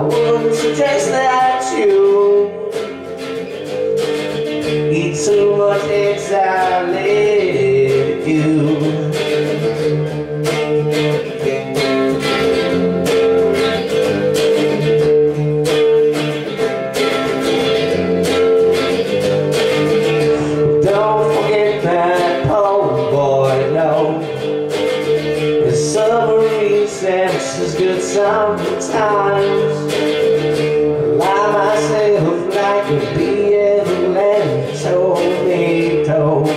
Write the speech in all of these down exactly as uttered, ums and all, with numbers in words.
wouldn't suggest that you eat too much exile you. Don't forget that poem, boy, no. The submarine sex is good sometimes. Lie myself like a bee and tomato.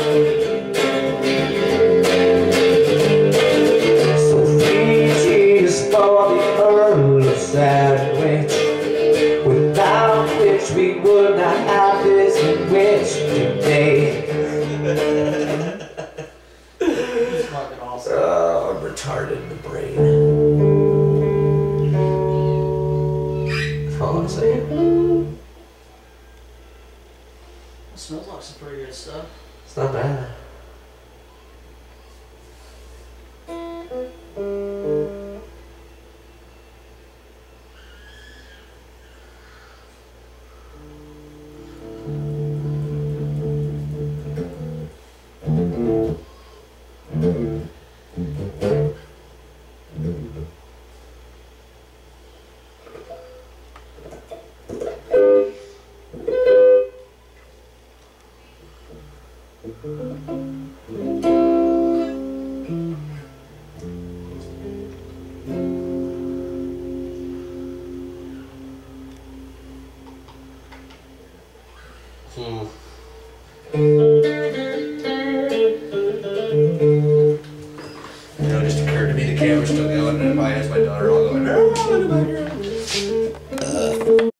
So three cheers for the Earl of Sandwich, without which we would not have this witch today. Fucking awesome. Oh, I'm retarded in the brain. Hold on a second. It smells like some pretty good stuff. It's not bad. Hmm. You know, it just occurred to me the camera's still going, and if I ask my daughter, I'll go, no,